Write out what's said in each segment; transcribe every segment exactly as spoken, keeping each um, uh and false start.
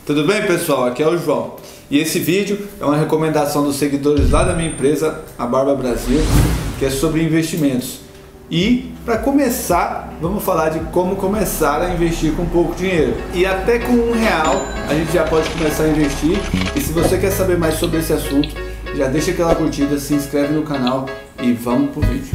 Tudo bem, pessoal? Aqui é o João e esse vídeo é uma recomendação dos seguidores lá da minha empresa, a Barba Brasil, que é sobre investimentos. E para começar, vamos falar de como começar a investir com pouco dinheiro. E até com um real a gente já pode começar a investir. E se você quer saber mais sobre esse assunto, já deixa aquela curtida, se inscreve no canal e vamos pro vídeo.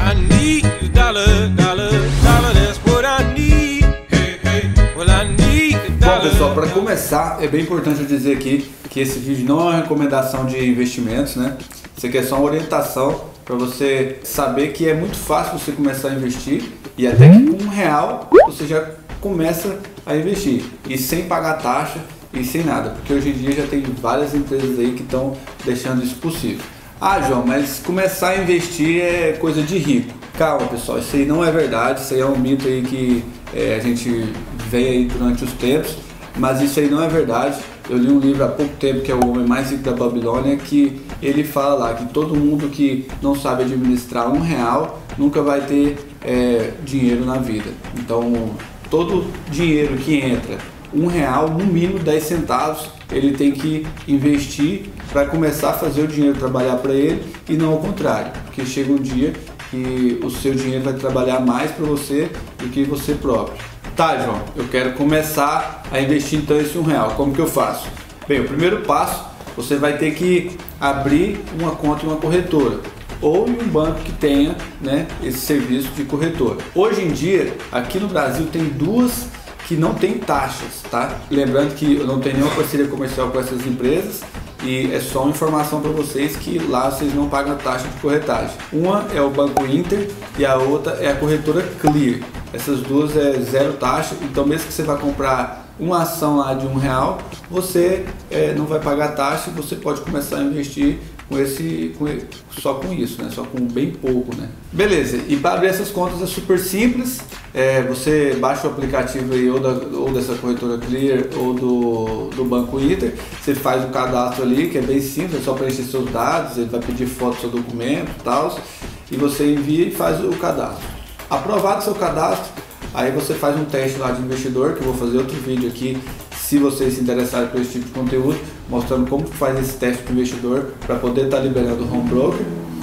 Bom, pessoal, para começar é bem importante eu dizer aqui que esse vídeo não é uma recomendação de investimentos, né? Isso aqui é só uma orientação para você saber que é muito fácil você começar a investir e até que com um real você já começa a investir e sem pagar taxa e sem nada, porque hoje em dia já tem várias empresas aí que estão deixando isso possível. Ah, João, mas começar a investir é coisa de rico. Calma, pessoal, isso aí não é verdade, isso aí é um mito aí que é, a gente vê aí durante os tempos, mas isso aí não é verdade. Eu li um livro há pouco tempo que é O Homem Mais Rico da Babilônia, que ele fala lá que todo mundo que não sabe administrar um real nunca vai ter é, dinheiro na vida. Então, todo dinheiro que entra, um real, no mínimo dez centavos, ele tem que investir para começar a fazer o dinheiro trabalhar para ele e não ao contrário, porque chega um dia que o seu dinheiro vai trabalhar mais para você do que você próprio. Tá, João, eu quero começar a investir então esse um real, como que eu faço? Bem, o primeiro passo, você vai ter que abrir uma conta em uma corretora ou em um banco que tenha, né, esse serviço de corretora. Hoje em dia, aqui no Brasil tem duas que não tem taxas, tá? Lembrando que eu não tenho nenhuma parceria comercial com essas empresas e é só uma informação para vocês que lá vocês não pagam a taxa de corretagem. Uma é o Banco Inter e a outra é a corretora Clear. Essas duas é zero taxa, então mesmo que você vá comprar uma ação lá de um real, você é, não vai pagar taxa e você pode começar a investir com esse, com, só com isso, né? Só com bem pouco, né? Beleza, e para abrir essas contas é super simples, é, você baixa o aplicativo aí, ou, da, ou dessa corretora Clear ou do, do Banco Inter, você faz o cadastro ali, que é bem simples, é só preencher seus dados, ele vai pedir foto do seu documento e tal, e você envia e faz o cadastro. Aprovado seu cadastro, aí você faz um teste lá de investidor, que eu vou fazer outro vídeo aqui, se vocês se interessarem por esse tipo de conteúdo, mostrando como faz esse teste de investidor para poder estar tá liberando o Home Broker.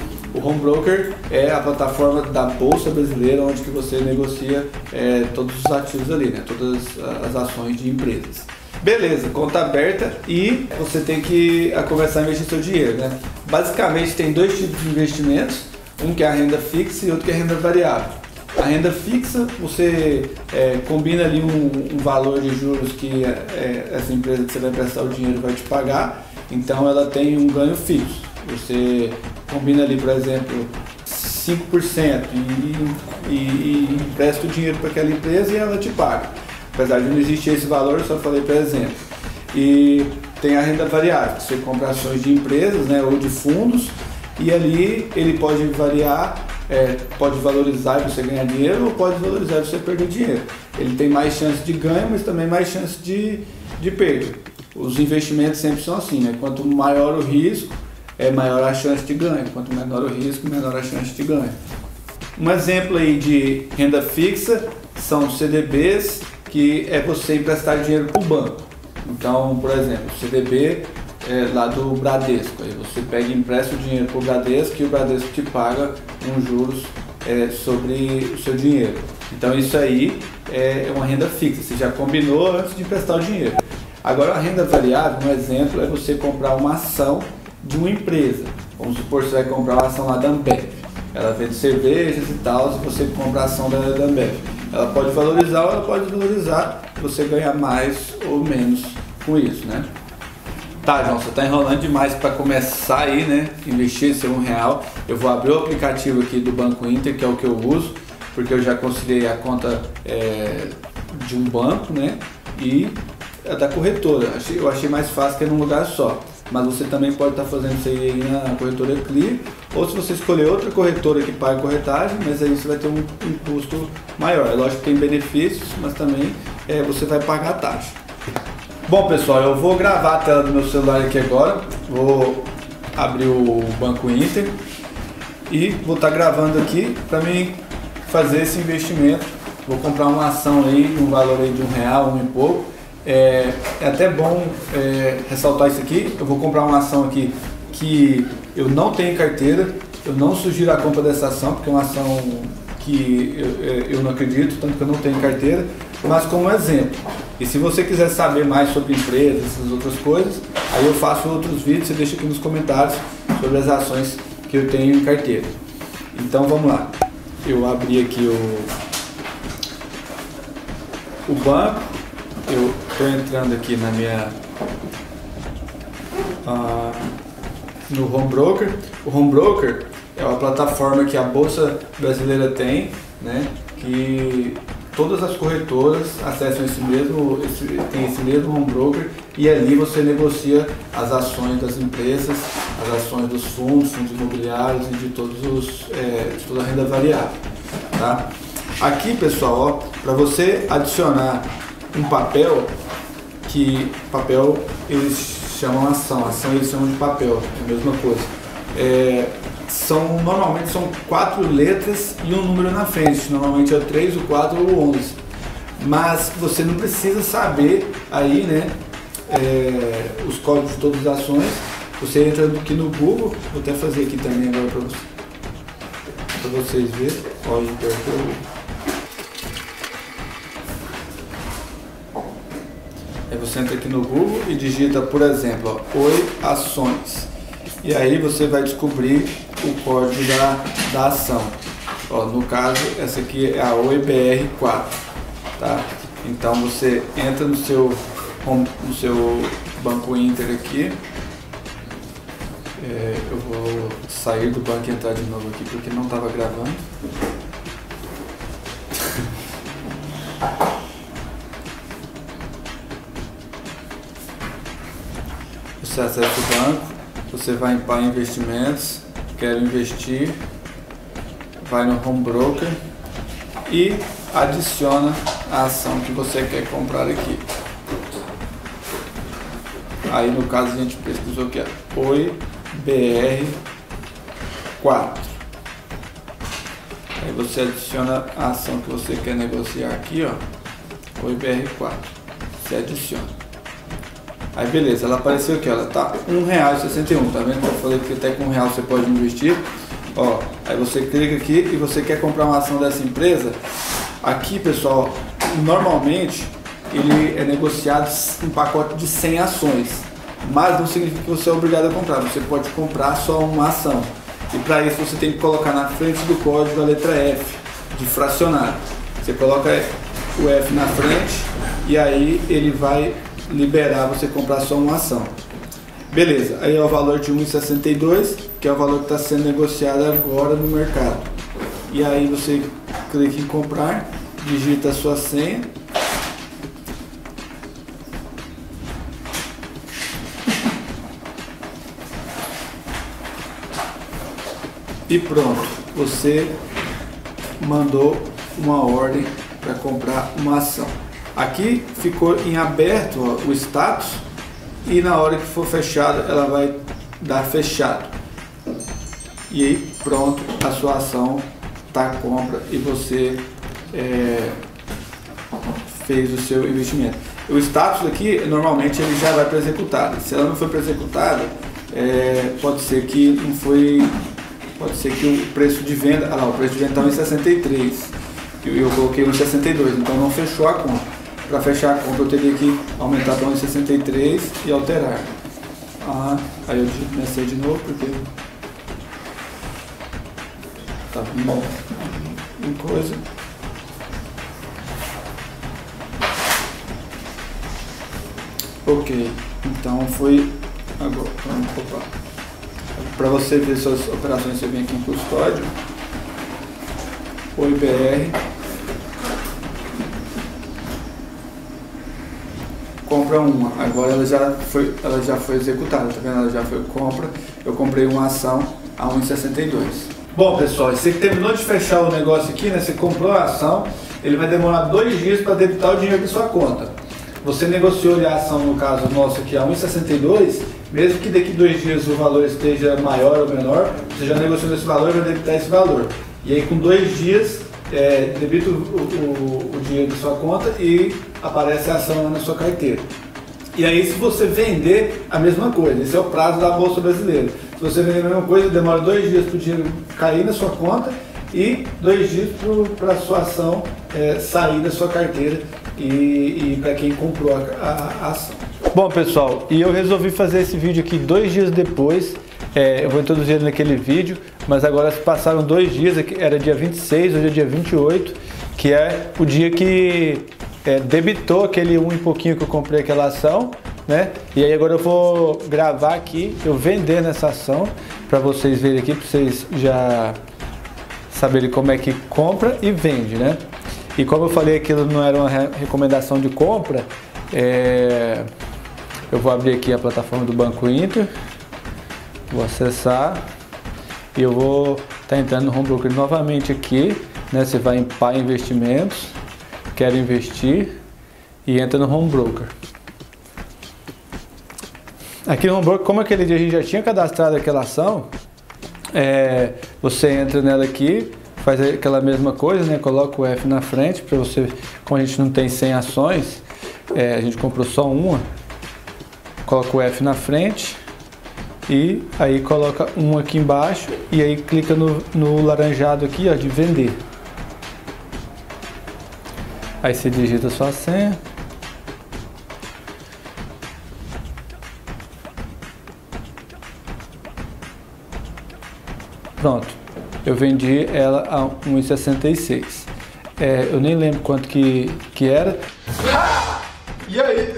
O Home Broker é a plataforma da Bolsa Brasileira, onde que você negocia é, todos os ativos ali, né? Todas as ações de empresas. Beleza, conta aberta e você tem que começar a investir seu dinheiro, né? Basicamente tem dois tipos de investimentos, um que é a renda fixa e outro que é a renda variável. A renda fixa, você é, combina ali um, um valor de juros que é, essa empresa que você vai prestar o dinheiro vai te pagar, então ela tem um ganho fixo. Você combina ali, por exemplo, cinco por cento e, e, e empresta o dinheiro para aquela empresa e ela te paga. Apesar de não existir esse valor, eu só falei para exemplo. E tem a renda variável, que você compra ações de empresas, né, ou de fundos, e ali ele pode variar. É, pode valorizar e você ganhar dinheiro ou pode valorizar e você perder dinheiro. Ele tem mais chance de ganho, mas também mais chance de, de perda. Os investimentos sempre são assim, né? Quanto maior o risco, é maior a chance de ganho. Quanto menor o risco, menor a chance de ganho. Um exemplo aí de renda fixa são C D Bs, que é você emprestar dinheiro para o banco. Então, por exemplo, C D B é lá do Bradesco, aí você pega e empresta o dinheiro para o Bradesco e o Bradesco te paga uns juros é, sobre o seu dinheiro. Então isso aí é uma renda fixa, você já combinou antes de emprestar o dinheiro. Agora a renda variável, um exemplo, é você comprar uma ação de uma empresa. Vamos supor que você vai comprar uma ação lá da Ambev. Ela vende cervejas e tal, se você comprar a ação da, da Ambev. Ela pode valorizar ou ela pode desvalorizar, você ganhar mais ou menos com isso, né? Tá, João, você está enrolando demais para começar aí, né? Investir esse um real. Eu vou abrir o aplicativo aqui do Banco Inter, que é o que eu uso, porque eu já conciliei a conta é, de um banco, né? E a da corretora. Eu achei mais fácil que é num lugar só. Mas você também pode estar tá fazendo isso aí na corretora Clear, ou se você escolher outra corretora que paga corretagem, mas aí você vai ter um, um custo maior. É lógico que tem benefícios, mas também é, você vai pagar a taxa. Bom, pessoal, eu vou gravar a tela do meu celular aqui agora, vou abrir o Banco Inter e vou estar gravando aqui para mim fazer esse investimento. Vou comprar uma ação aí, um valor aí de um real, um e pouco, É, é até bom é, ressaltar isso aqui. Eu vou comprar uma ação aqui que eu não tenho carteira, eu não sugiro a compra dessa ação, porque é uma ação que eu, eu não acredito, tanto que eu não tenho carteira, mas como exemplo. E se você quiser saber mais sobre empresas, essas outras coisas, aí eu faço outros vídeos, você deixa aqui nos comentários sobre as ações que eu tenho em carteira. Então vamos lá, eu abri aqui o, o banco, eu estou entrando aqui na minha uh, no Home Broker. O Home Broker é uma plataforma que a Bolsa Brasileira tem, né, que todas as corretoras acessam esse mesmo, esse, tem esse mesmo Home Broker, e ali você negocia as ações das empresas, as ações dos fundos, fundos imobiliários e de todos os, é, de toda a renda variável, tá? Aqui, pessoal, para você adicionar um papel, que papel eles chamam ação, ação eles chamam de papel, é a mesma coisa. É, são, normalmente são quatro letras e um número na frente, normalmente é o três, o quatro ou o onze. Mas você não precisa saber aí, né, é, os códigos de todas as ações. Você entra aqui no Google, vou até fazer aqui também agora para você, para vocês verem. Olha, aí você entra aqui no Google e digita, por exemplo, ó, Oi Ações. E aí você vai descobrir o código da, da ação. Ó, no caso, essa aqui é a Oi B R quatro. Tá? Então você entra no seu, no seu Banco Inter aqui. É, eu vou sair do banco e entrar de novo aqui porque não estava gravando. Você acessa o banco, você vai em Pai Investimentos, quero investir, vai no Home Broker e adiciona a ação que você quer comprar aqui. Aí no caso a gente pesquisou que é Oi B R quatro. Aí você adiciona a ação que você quer negociar aqui, ó, Oi B R quatro. Você adiciona. Aí beleza, ela apareceu aqui, ela tá um real e sessenta e um, tá vendo que eu falei que até com um real você pode investir? Ó, aí você clica aqui e você quer comprar uma ação dessa empresa. Aqui, pessoal, normalmente ele é negociado um pacote de cem ações, mas não significa que você é obrigado a comprar, você pode comprar só uma ação. E para isso você tem que colocar na frente do código a letra F, de fracionário. Você coloca o F na frente e aí ele vai liberar você comprar só uma ação. Beleza, aí é o valor de um real e sessenta e dois, que é o valor que está sendo negociado agora no mercado. E aí você clica em comprar, digita a sua senha. E pronto, você mandou uma ordem para comprar uma ação. Aqui ficou em aberto, ó, o status, e na hora que for fechado ela vai dar fechado. E aí pronto, a sua ação está compra e você é, fez o seu investimento. O status aqui normalmente ele já vai para executado. Se ela não foi para executada, é, pode ser que não foi, pode ser que o preço de venda, ah lá, o preço de venda está em sessenta e três, e eu coloquei em sessenta e dois, então não fechou a conta. Para fechar a compra eu teria que aumentar para um real e sessenta e três e alterar. Ah, aí eu comecei de novo porque tá vindo em coisa. Ok, então foi agora. Para você ver suas operações, você vem aqui em custódio, Oi B R, compra uma, agora ela já foi, ela já foi executada, tá vendo? Ela já foi compra, eu comprei uma ação a um real e sessenta e dois. Bom pessoal, você que terminou de fechar o negócio aqui, né? Você comprou a ação, ele vai demorar dois dias para debitar o dinheiro da sua conta. Você negociou a ação, no caso nosso aqui, a um real e sessenta e dois, mesmo que daqui dois dias o valor esteja maior ou menor, você já negociou esse valor e vai debitar esse valor. E aí com dois dias é, debita o, o, o dinheiro da sua conta e aparece a ação lá na sua carteira. E aí, se você vender, a mesma coisa. Esse é o prazo da Bolsa Brasileira. Se você vender a mesma coisa, demora dois dias para o dinheiro cair na sua conta e dois dias para a sua ação é, sair da sua carteira e, e para quem comprou a, a, a ação. Bom, pessoal, e eu resolvi fazer esse vídeo aqui dois dias depois. É, eu vou introduzir naquele vídeo, mas agora se passaram dois dias, era dia vinte e seis, hoje é dia vinte e oito, que é o dia que é, debitou aquele um e pouquinho que eu comprei aquela ação, né? E aí agora eu vou gravar aqui, eu vender nessa ação, para vocês verem aqui, para vocês já saberem como é que compra e vende, né? E como eu falei, aquilo não era uma recomendação de compra, é, eu vou abrir aqui a plataforma do Banco Inter. Vou acessar e eu vou estar tá entrando no Home Broker novamente aqui, né? Você vai em Pai Investimentos, quero investir e entra no Home Broker. Aqui no Home Broker, como aquele dia a gente já tinha cadastrado aquela ação, é, você entra nela aqui, faz aquela mesma coisa, né? Coloca o F na frente para você, como a gente não tem cem ações, é, a gente comprou só uma, coloca o F na frente. E aí coloca um aqui embaixo e aí clica no, no laranjado aqui, ó, de vender. Aí você digita a sua senha. Pronto, eu vendi ela a um real e sessenta e seis. É, eu nem lembro quanto que, que era. E aí?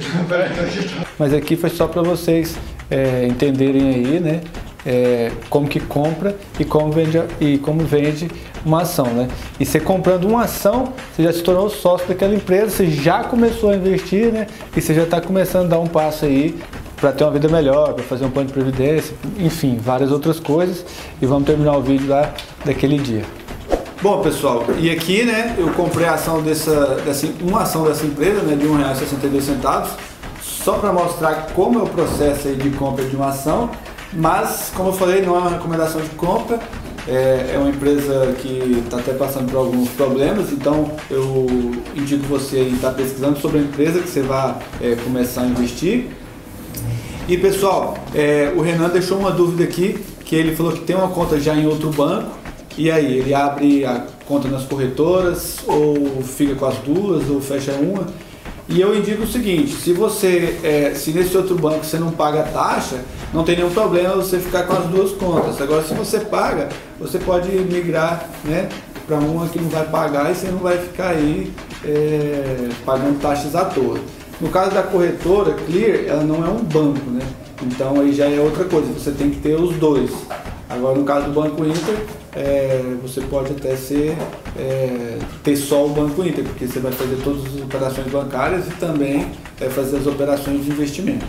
Mas aqui foi só para vocês É, entenderem aí, né, é, como que compra e como vende, e como vende uma ação, né? E você comprando uma ação, você já se tornou sócio daquela empresa, você já começou a investir, né? E você já está começando a dar um passo aí para ter uma vida melhor, para fazer um plano de previdência, enfim, várias outras coisas. E vamos terminar o vídeo lá daquele dia. Bom, pessoal, e aqui, né, eu comprei a ação dessa, dessa uma ação dessa empresa, né, de um real e sessenta e dois centavos. Só para mostrar como é o processo aí de compra de uma ação, mas como eu falei, não é uma recomendação de compra, é, é uma empresa que está até passando por alguns problemas, então eu indico você aí estar pesquisando sobre a empresa que você vai é, começar a investir. E pessoal, é, o Renan deixou uma dúvida aqui, que ele falou que tem uma conta já em outro banco, e aí ele abre a conta nas corretoras, ou fica com as duas, ou fecha uma. E eu indico o seguinte, se você, é, se nesse outro banco você não paga taxa, não tem nenhum problema você ficar com as duas contas. Agora, se você paga, você pode migrar, né, para uma que não vai pagar e você não vai ficar aí é, pagando taxas à toa. No caso da corretora, Clear, ela não é um banco, né? Então aí já é outra coisa, você tem que ter os dois. Agora, no caso do Banco Inter, é, você pode até ser, é, ter só o Banco Inter, porque você vai fazer todas as operações bancárias e também é, fazer as operações de investimento.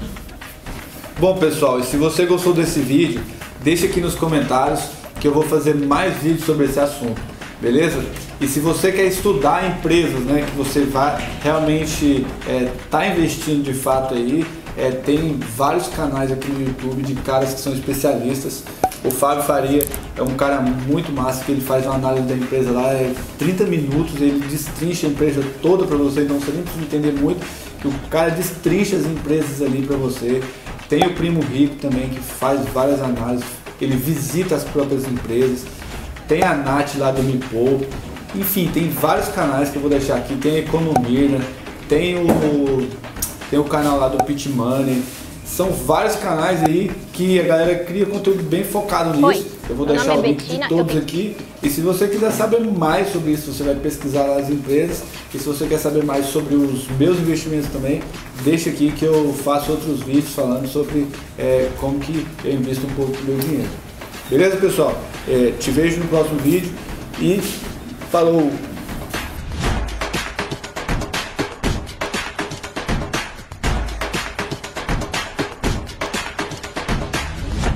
Bom, pessoal, e se você gostou desse vídeo, deixa aqui nos comentários que eu vou fazer mais vídeos sobre esse assunto, beleza? E se você quer estudar empresas, né, que você vai realmente é, tá investindo de fato aí, é, tem vários canais aqui no YouTube de caras que são especialistas. O Fábio Faria é um cara muito massa, que ele faz uma análise da empresa lá, é trinta minutos, ele destrincha a empresa toda para você, então você nem precisa entender muito, que o cara destrincha as empresas ali para você. Tem o Primo Rico também, que faz várias análises, ele visita as próprias empresas. Tem a Nath lá do Me Poupe, enfim, tem vários canais que eu vou deixar aqui, tem a Economia, tem o, tem o canal lá do Pit Money. São vários canais aí que a galera cria conteúdo bem focado nisso. Oi, eu vou deixar o link de todos aqui. E se você quiser saber mais sobre isso, você vai pesquisar lá as empresas. E se você quer saber mais sobre os meus investimentos também, deixa aqui que eu faço outros vídeos falando sobre é, como que eu invisto um pouco do meu dinheiro. Beleza, pessoal? É, te vejo no próximo vídeo e falou!